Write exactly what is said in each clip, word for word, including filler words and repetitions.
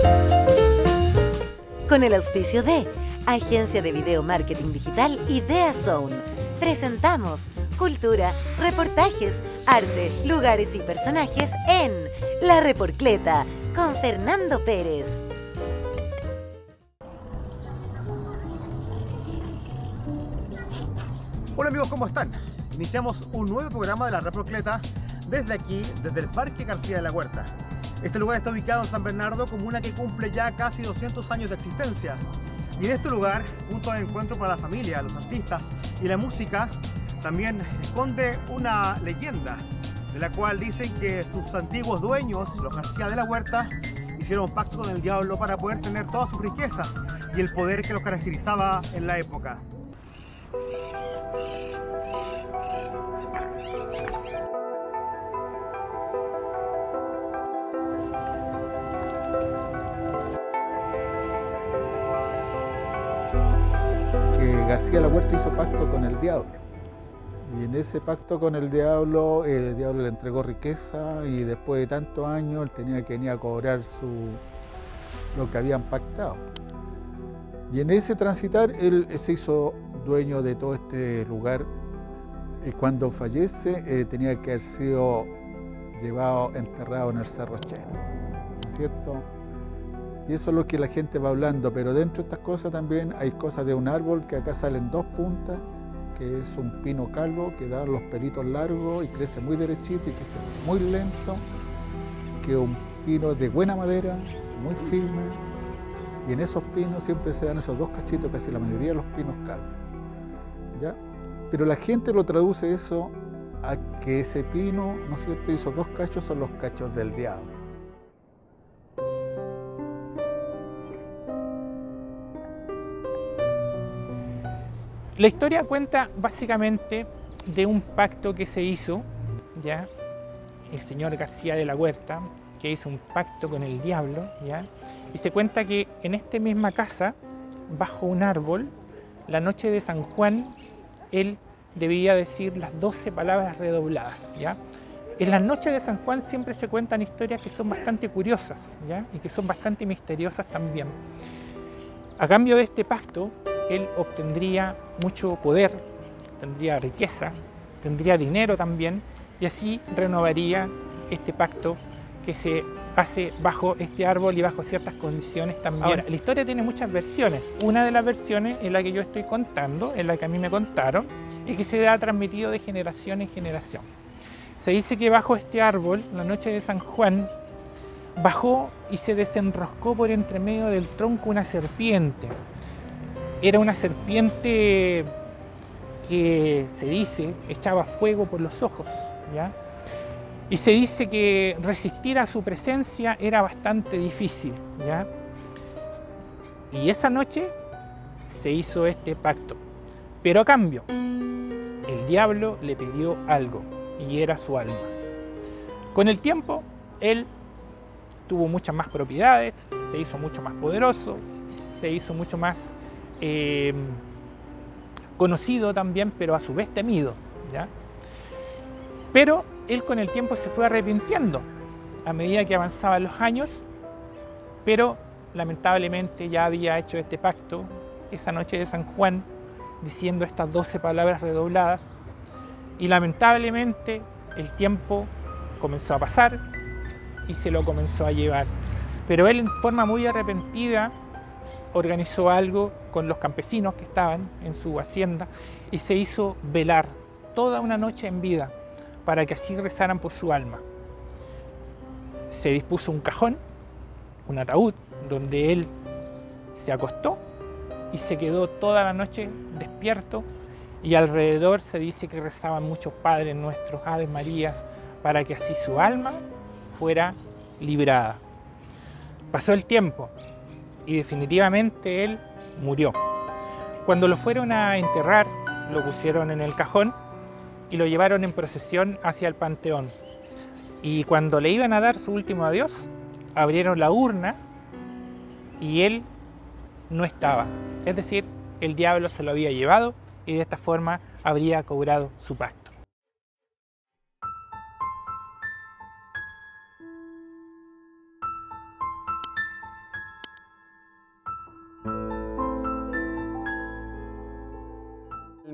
Con el auspicio de Agencia de Video Marketing Digital IdeaZone, presentamos cultura, reportajes, arte, lugares y personajes en La Reporcleta con Fernando Pérez. Hola amigos, ¿cómo están? Iniciamos un nuevo programa de La Reporcleta desde aquí, desde el Parque García de la Huerta. Este lugar está ubicado en San Bernardo, comuna que cumple ya casi doscientos años de existencia. Y en este lugar, punto de encuentro para la familia, los artistas y la música, también esconde una leyenda, de la cual dicen que sus antiguos dueños, los García de la Huerta, hicieron un pacto con el diablo para poder tener todas sus riquezas y el poder que los caracterizaba en la época. García de la Huerta hizo pacto con el diablo, y en ese pacto con el diablo, el diablo le entregó riqueza y después de tantos años él tenía que venir a cobrar su, lo que habían pactado. Y en ese transitar él se hizo dueño de todo este lugar, y cuando fallece eh, tenía que haber sido llevado, enterrado en el Cerro Cheno, ¿no es cierto? Y eso es lo que la gente va hablando, pero dentro de estas cosas también hay cosas de un árbol que acá salen dos puntas, que es un pino calvo que da los pelitos largos y crece muy derechito y crece muy lento, que es un pino de buena madera, muy firme, y en esos pinos siempre se dan esos dos cachitos, casi la mayoría de los pinos calvos, ¿ya? Pero la gente lo traduce eso a que ese pino, ¿no es cierto?, y esos dos cachos son los cachos del diablo. La historia cuenta básicamente de un pacto que se hizo, ¿ya? El señor García de la Huerta, que hizo un pacto con el diablo, ¿ya? Y se cuenta que en esta misma casa, bajo un árbol, la noche de San Juan, él debía decir las doce palabras redobladas, ¿ya? En las noches de San Juan siempre se cuentan historias que son bastante curiosas, ¿ya? Y que son bastante misteriosas también. A cambio de este pacto, él obtendría mucho poder, tendría riqueza, tendría dinero también, y así renovaría este pacto que se hace bajo este árbol y bajo ciertas condiciones también. Ahora, la historia tiene muchas versiones. Una de las versiones es la que yo estoy contando, es la que a mí me contaron, y que se ha transmitido de generación en generación. Se dice que bajo este árbol, la noche de San Juan, bajó y se desenroscó por entre medio del tronco una serpiente. Era una serpiente que se dice echaba fuego por los ojos, ¿ya? Y se dice que resistir a su presencia era bastante difícil, ¿ya? Y esa noche se hizo este pacto, pero a cambio el diablo le pidió algo y era su alma. Con el tiempo él tuvo muchas más propiedades, se hizo mucho más poderoso, se hizo mucho más Eh, conocido también, pero a su vez temido, ¿ya? Pero él con el tiempo se fue arrepintiendo a medida que avanzaban los años, pero lamentablemente ya había hecho este pacto esa noche de San Juan, diciendo estas doce palabras redobladas, y lamentablemente el tiempo comenzó a pasar y se lo comenzó a llevar. Pero él, en forma muy arrepentida, organizó algo con los campesinos que estaban en su hacienda y se hizo velar toda una noche en vida para que así rezaran por su alma. Se dispuso un cajón, un ataúd, donde él se acostó y se quedó toda la noche despierto, y alrededor se dice que rezaban muchos Padres Nuestros, Aves Marías, para que así su alma fuera librada. Pasó el tiempo y definitivamente él murió. Cuando lo fueron a enterrar, lo pusieron en el cajón y lo llevaron en procesión hacia el panteón. Y cuando le iban a dar su último adiós, abrieron la urna y él no estaba. Es decir, el diablo se lo había llevado y de esta forma habría cobrado su pacto.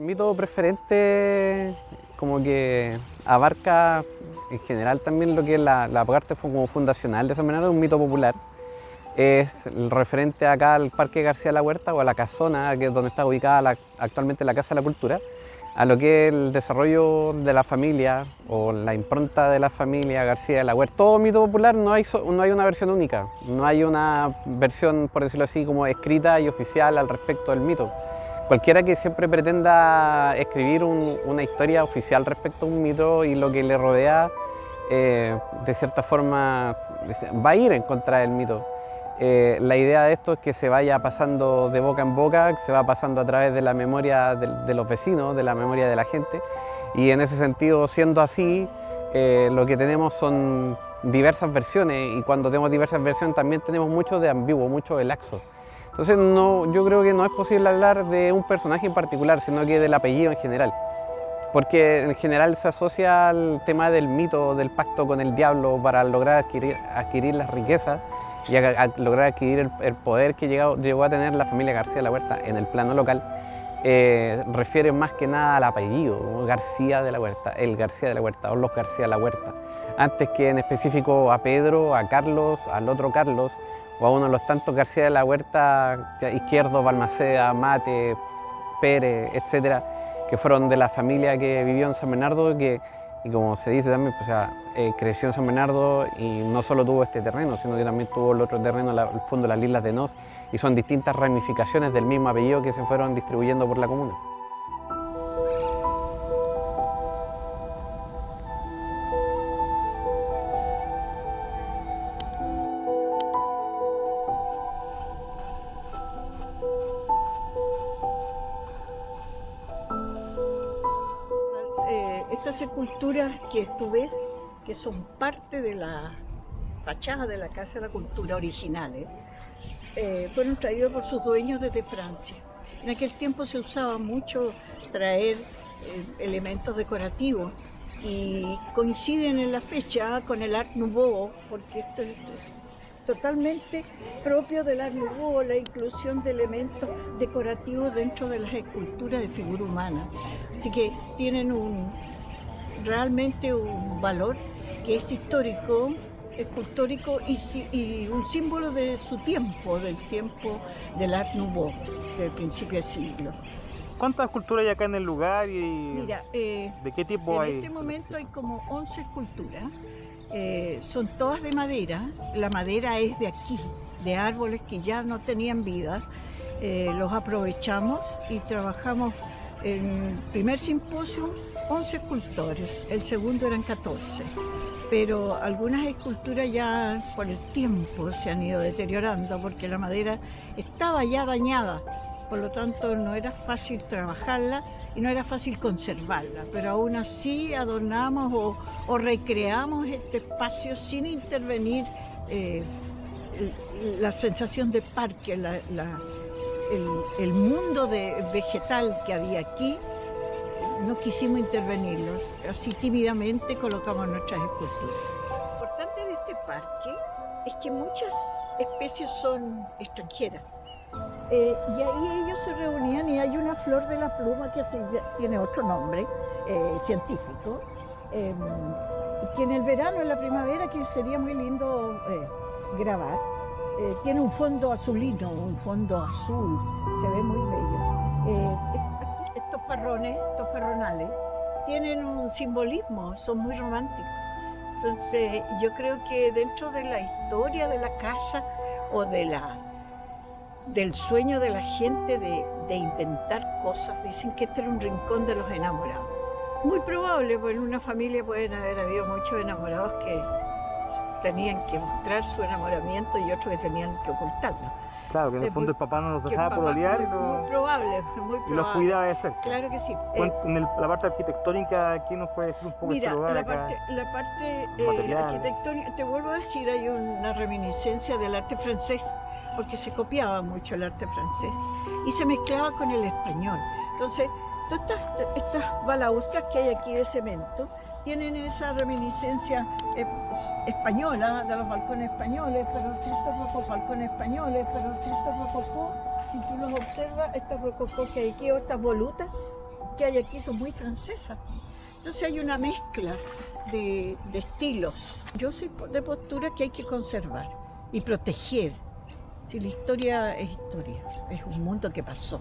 mito preferente como que abarca en general también lo que es la, la parte como fundacional de San Bernardo, un mito popular. Es el referente acá al Parque García de la Huerta o a la casona, que es donde está ubicada la, actualmente la Casa de la Cultura, a lo que es el desarrollo de la familia o la impronta de la familia García de la Huerta. Todo mito popular no hay, no hay una versión única, no hay una versión, por decirlo así, como escrita y oficial al respecto del mito. Cualquiera que siempre pretenda escribir un, una historia oficial respecto a un mito y lo que le rodea, eh, de cierta forma va a ir en contra del mito. Eh, la idea de esto es que se vaya pasando de boca en boca, que se va pasando a través de la memoria de, de los vecinos, de la memoria de la gente, y en ese sentido, siendo así, eh, lo que tenemos son diversas versiones, y cuando tenemos diversas versiones también tenemos mucho de ambiguo, mucho de laxo. Entonces no, yo creo que no es posible hablar de un personaje en particular, sino que del apellido en general, porque en general se asocia al tema del mito, del pacto con el diablo para lograr adquirir, adquirir las riquezas y a, a lograr adquirir el, el poder que llegó, llegó a tener la familia García de la Huerta en el plano local. Eh, refiere más que nada al apellido, ¿no? García de la Huerta, el García de la Huerta o los García de la Huerta, antes que en específico a Pedro, a Carlos, al otro Carlos, o a uno de los tantos García de la Huerta, Izquierdo, Balmaceda, Mate, Pérez, etcétera, que fueron de la familia que vivió en San Bernardo, que, y como se dice también, pues, o sea, eh, creció en San Bernardo y no solo tuvo este terreno, sino que también tuvo el otro terreno, la, el fondo de las Islas de Nos, y son distintas ramificaciones del mismo apellido que se fueron distribuyendo por la comuna. Estas esculturas que tú ves, que son parte de la fachada de la Casa de la Cultura originales, eh, fueron traídos por sus dueños desde Francia. En aquel tiempo se usaba mucho traer eh, elementos decorativos y coinciden en la fecha con el Art Nouveau, porque esto es, es totalmente propio del Art Nouveau, la inclusión de elementos decorativos dentro de las esculturas de figura humana. Así que tienen un realmente un valor que es histórico, escultórico y, y un símbolo de su tiempo, del tiempo del Art Nouveau, del principio del siglo. ¿Cuántas esculturas hay acá en el lugar y Mira, eh, de qué tipo en hay? En este momento hay como once esculturas, eh, son todas de madera, la madera es de aquí, de árboles que ya no tenían vida, eh, los aprovechamos y trabajamos en el primer simposio once escultores, el segundo eran catorce, pero algunas esculturas ya por el tiempo se han ido deteriorando porque la madera estaba ya dañada, por lo tanto no era fácil trabajarla y no era fácil conservarla, pero aún así adornamos o, o recreamos este espacio sin intervenir eh, la sensación de parque, la, la, el, el mundo de vegetal que había aquí. No quisimos intervenirlos, así tímidamente colocamos nuestras esculturas. Lo importante de este parque es que muchas especies son extranjeras. Eh, y ahí ellos se reunían y hay una flor de la pluma que se, tiene otro nombre eh, científico, eh, que en el verano, en la primavera, que sería muy lindo eh, grabar, eh, tiene un fondo azulino, un fondo azul, se ve muy bello. Eh, Estos parrones, estos parronales, tienen un simbolismo, son muy románticos. Entonces, yo creo que dentro de la historia de la casa o de la, del sueño de la gente de, de inventar cosas, dicen que este era un rincón de los enamorados. Muy probable, porque en una familia pueden haber habido muchos enamorados que tenían que mostrar su enamoramiento y otros que tenían que ocultarlo. Claro, que en el fondo el papá no los dejaba pololear y, lo, muy probable, muy probable. y los cuidaba de cerca. Claro que sí. En el, la parte arquitectónica, ¿aquí nos puede decir un poco Mira, este lugar la acá? parte, la parte eh, arquitectónica, te vuelvo a decir, hay una reminiscencia del arte francés, porque se copiaba mucho el arte francés y se mezclaba con el español. Entonces, todas estas, estas balaustas que hay aquí de cemento tienen esa reminiscencia eh, española, de los balcones españoles, pero ciertos rococó, balcones españoles, pero ciertos rococó, si tú los observas, estos rococó que hay aquí, o estas volutas, que hay aquí son muy francesas. Entonces hay una mezcla de, de estilos. Yo soy de postura que hay que conservar y proteger. Si la historia es historia, es un mundo que pasó.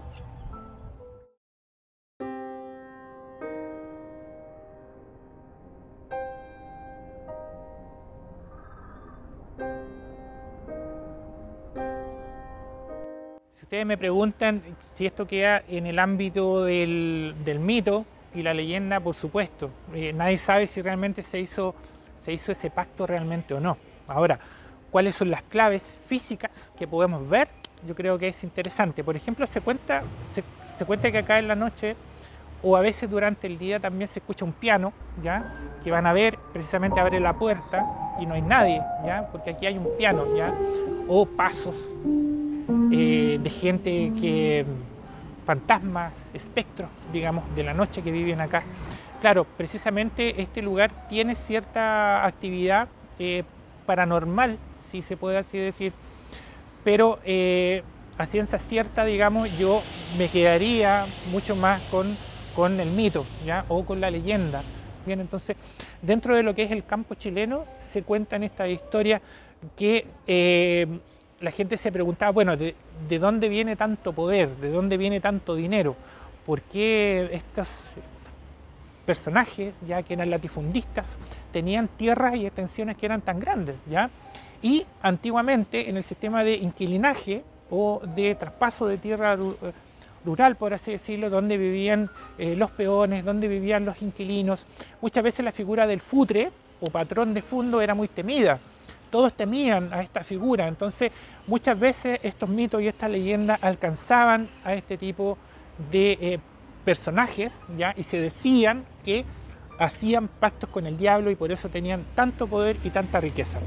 Si ustedes me preguntan si esto queda en el ámbito del, del mito y la leyenda, por supuesto. Eh, nadie sabe si realmente se hizo, se hizo ese pacto realmente o no. Ahora, ¿cuáles son las claves físicas que podemos ver? Yo creo que es interesante. Por ejemplo, se cuenta, se, se cuenta que acá en la noche o a veces durante el día también se escucha un piano, ¿ya? Que van a ver, precisamente abre la puerta y no hay nadie, ¿ya? Porque aquí hay un piano, ¿ya? O pasos eh, de gente que, fantasmas, espectros, digamos, de la noche que viven acá. Claro, precisamente este lugar tiene cierta actividad eh, paranormal, si se puede así decir, pero eh, a ciencia cierta, digamos, yo me quedaría mucho más con, con el mito, ¿ya? O con la leyenda. Bien, entonces, dentro de lo que es el campo chileno, se cuentan estas historias que eh, la gente se preguntaba, bueno, ¿de, ¿de dónde viene tanto poder? ¿De dónde viene tanto dinero? ¿Por qué estos personajes, ya que eran latifundistas, tenían tierras y extensiones que eran tan grandes, ¿ya? Y antiguamente en el sistema de inquilinaje o de traspaso de tierra rural, por así decirlo, donde vivían eh, los peones, donde vivían los inquilinos, muchas veces la figura del futre o patrón de fondo era muy temida. Todos temían a esta figura, entonces muchas veces estos mitos y estas leyendas alcanzaban a este tipo de eh, personajes, ¿ya? Y se decían que hacían pactos con el diablo y por eso tenían tanto poder y tanta riqueza.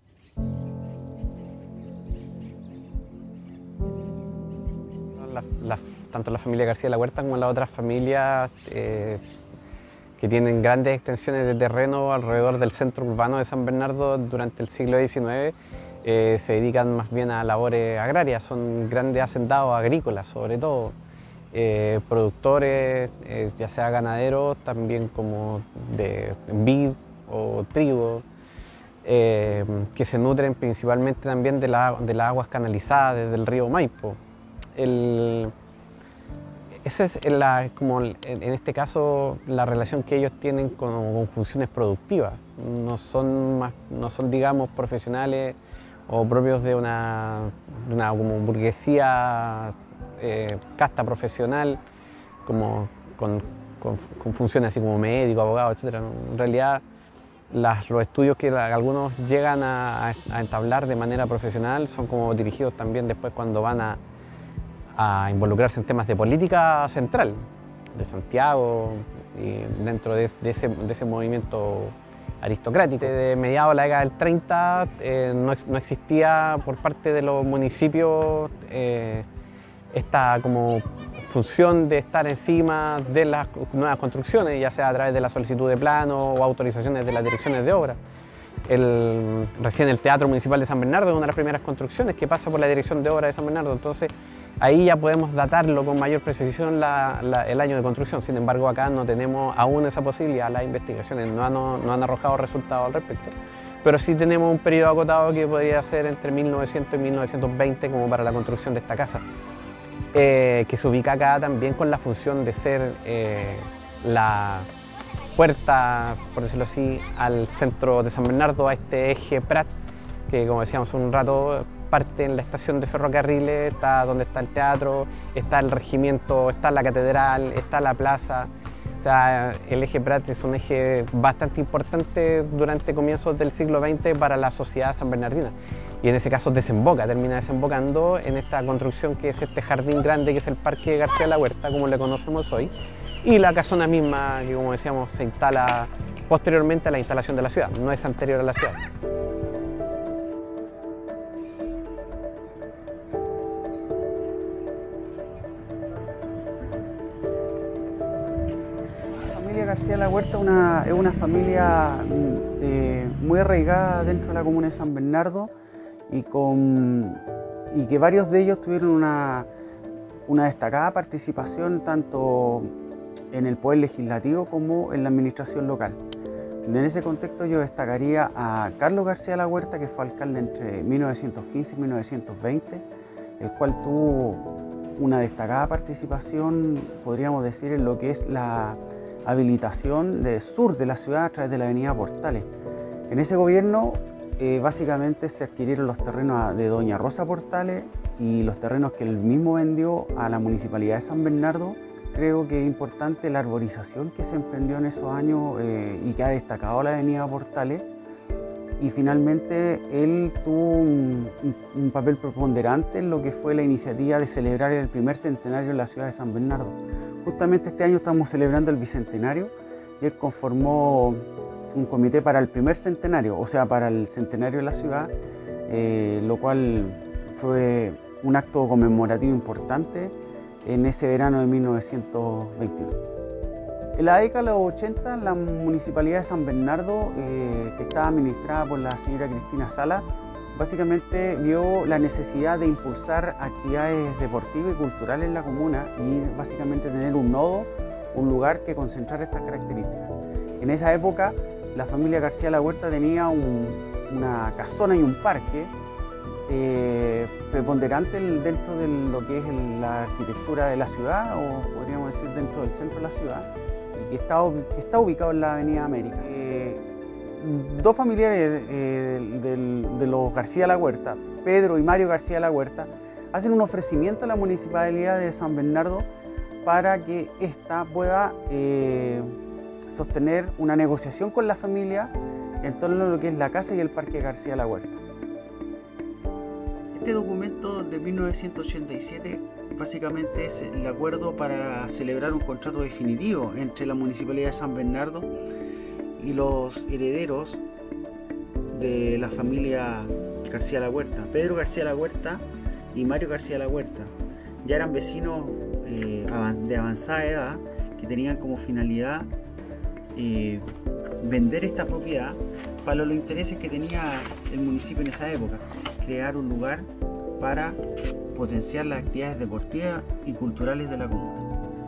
La, la, tanto la familia García de la Huerta como las otras familias eh, que tienen grandes extensiones de terreno alrededor del centro urbano de San Bernardo durante el siglo diecinueve eh, se dedican más bien a labores agrarias, son grandes hacendados agrícolas sobre todo, eh, productores, eh, ya sea ganaderos, también como de vid o trigo, eh, que se nutren principalmente también de, la, de las aguas canalizadas desde el río Maipo. El, esa es la, como en este caso la relación que ellos tienen con, con funciones productivas. No son, más, no son, digamos, profesionales o propios de una, de una como burguesía eh, casta profesional, como, con, con, con funciones así como médico, abogado, etcétera. En realidad, las, los estudios que algunos llegan a, a entablar de manera profesional son como dirigidos también después cuando van a a involucrarse en temas de política central, de Santiago, y dentro de, de, ese, de ese movimiento aristocrático. De mediados de la década del treinta eh, no, no existía por parte de los municipios eh, esta como función de estar encima de las nuevas construcciones, ya sea a través de la solicitud de plano o autorizaciones de las direcciones de obra. El, recién el Teatro Municipal de San Bernardo es una de las primeras construcciones que pasa por la Dirección de Obra de San Bernardo, entonces ahí ya podemos datarlo con mayor precisión la, la, el año de construcción. Sin embargo, acá no tenemos aún esa posibilidad, las investigaciones no han, no han arrojado resultados al respecto, pero sí tenemos un periodo acotado que podría ser entre mil novecientos y mil novecientos veinte como para la construcción de esta casa, eh, que se ubica acá también con la función de ser eh, la puerta, por decirlo así, al centro de San Bernardo, a este eje Prat, que como decíamos un rato, parte en la estación de ferrocarriles, está donde está el teatro, está el regimiento, está la catedral, está la plaza. O sea, el eje Prat es un eje bastante importante durante comienzos del siglo veinte para la sociedad sanbernardina. Y en ese caso desemboca, termina desembocando en esta construcción que es este jardín grande que es el Parque García de la Huerta, como le conocemos hoy, y la casona misma que, como decíamos, se instala posteriormente a la instalación de la ciudad, no es anterior a la ciudad. La familia García de la Huerta una, es una familia eh, muy arraigada dentro de la comuna de San Bernardo y, con, y que varios de ellos tuvieron una, una destacada participación tanto en el Poder Legislativo como en la administración local. En ese contexto yo destacaría a Carlos García de la Huerta, que fue alcalde entre mil novecientos quince y mil novecientos veinte, el cual tuvo una destacada participación, podríamos decir, en lo que es la habilitación del sur de la ciudad a través de la avenida Portales. En ese gobierno eh, básicamente se adquirieron los terrenos de doña Rosa Portales y los terrenos que él mismo vendió a la Municipalidad de San Bernardo. Creo que es importante la arborización que se emprendió en esos años eh, y que ha destacado la avenida Portales. Y finalmente él tuvo un, un papel preponderante en lo que fue la iniciativa de celebrar el primer centenario en la ciudad de San Bernardo. Justamente este año estamos celebrando el bicentenario y él conformó un comité para el primer centenario, o sea, para el centenario de la ciudad, eh, lo cual fue un acto conmemorativo importante en ese verano de mil novecientos veintidós. En la década de los ochenta, la Municipalidad de San Bernardo, eh, que estaba administrada por la señora Cristina Sala, básicamente vio la necesidad de impulsar actividades deportivas y culturales en la comuna y básicamente tener un nodo, un lugar que concentrara estas características. En esa época, la familia García de la Huerta tenía un, una casona y un parque eh, preponderante dentro de lo que es el, la arquitectura de la ciudad, o podríamos decir dentro del centro de la ciudad, y que está, que está ubicado en la Avenida América. Eh, dos familiares eh, de, de los García de la Huerta, Pedro y Mario García de la Huerta, hacen un ofrecimiento a la Municipalidad de San Bernardo para que ésta pueda eh, sostener una negociación con la familia en torno a lo que es la casa y el Parque García de la Huerta. Este documento de mil novecientos ochenta y siete básicamente es el acuerdo para celebrar un contrato definitivo entre la Municipalidad de San Bernardo y los herederos de la familia García de la Huerta. Pedro García de la Huerta y Mario García de la Huerta ya eran vecinos eh, de avanzada edad que tenían como finalidad eh, vender esta propiedad para los intereses que tenía el municipio en esa época, crear un lugar para potenciar las actividades deportivas y culturales de la comuna.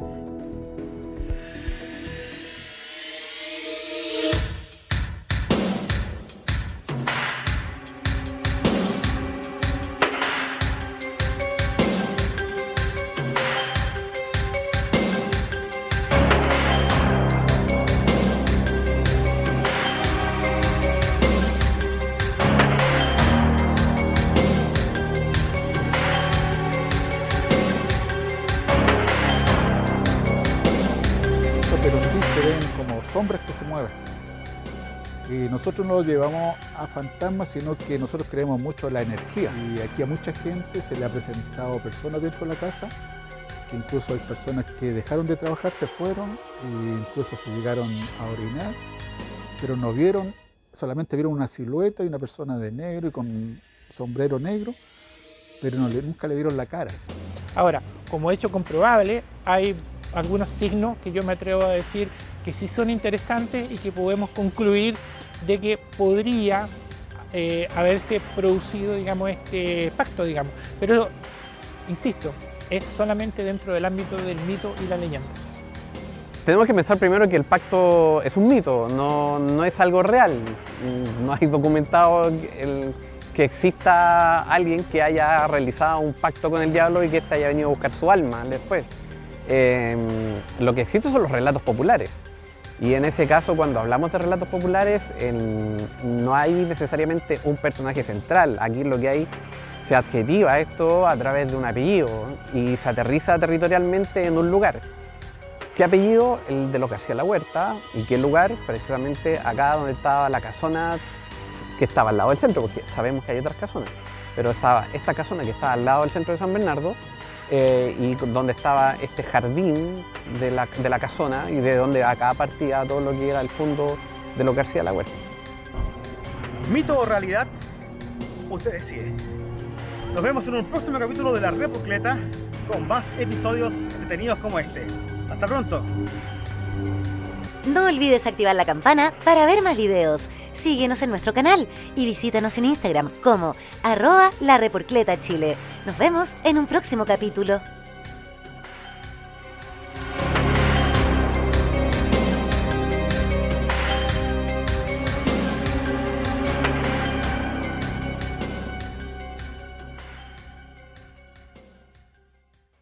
Pero sí se ven como sombras que se mueven. Y nosotros no lo llevamos a fantasmas, sino que nosotros creemos mucho en la energía. Y aquí a mucha gente se le ha presentado personas dentro de la casa, que incluso hay personas que dejaron de trabajar, se fueron, e incluso se llegaron a orinar, pero no vieron, solamente vieron una silueta y una persona de negro y con sombrero negro, pero no, nunca le vieron la cara. Ahora, como hecho comprobable, hay algunos signos que yo me atrevo a decir que sí son interesantes y que podemos concluir de que podría eh, haberse producido, digamos, este pacto, digamos. Pero, insisto, es solamente dentro del ámbito del mito y la leyenda. Tenemos que pensar primero que el pacto es un mito, no, no es algo real. No hay documentado el, que exista alguien que haya realizado un pacto con el diablo y que éste haya venido a buscar su alma después. Eh, lo que existe son los relatos populares, y en ese caso, cuando hablamos de relatos populares, en, no hay necesariamente un personaje central. Aquí lo que hay, se adjetiva esto a través de un apellido y se aterriza territorialmente en un lugar. ¿Qué apellido? El de los García de la Huerta. ¿Y qué lugar? Precisamente acá donde estaba la casona que estaba al lado del centro, porque sabemos que hay otras casonas, pero estaba esta casona que estaba al lado del centro de San Bernardo, Eh, y donde estaba este jardín de la, de la casona, y de donde acá partía todo lo que era el fondo de los García de la Huerta. ¿Mito o realidad? Usted decide. Nos vemos en un próximo capítulo de La Reprocleta con más episodios entretenidos como este. ¡Hasta pronto! No olvides activar la campana para ver más videos. Síguenos en nuestro canal y visítanos en Instagram como arroba La Reprocleta Chile. Nos vemos en un próximo capítulo.